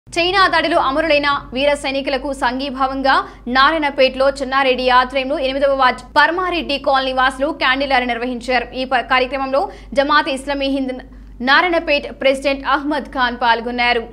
China దాడిలో అమరులైన వీర సైనికులకు సంఘీభావంగా నారాయణపేటలో చెన్నారెడ్డి ఆధ్వర్యంలో 8వ వార్డ్ పరమారెడ్డి కాలనీ వాసులు క్యాండిల్ ర్యాలీ నిర్వహించారు। ఈ కార్యక్రమంలో జమాత్ ఇస్లామీ హింద్ నారాయణపేట ప్రెసిడెంట్ అహ్మద్ ఖాన్ పాల్గొన్నారు।